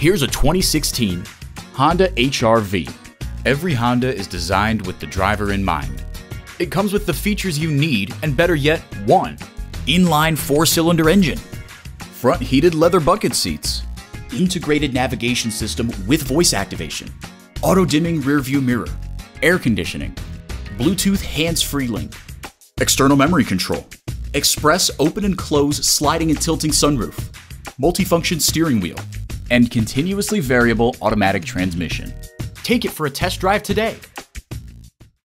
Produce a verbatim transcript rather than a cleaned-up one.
Here's a twenty sixteen Honda H R V. Every Honda is designed with the driver in mind. It comes with the features you need, and better yet, one. Inline four-cylinder engine, front heated leather bucket seats, integrated navigation system with voice activation, auto-dimming rearview mirror, air conditioning, Bluetooth hands-free link, external memory control, express open and close sliding and tilting sunroof, multifunction steering wheel, and continuously variable automatic transmission. Take it for a test drive today.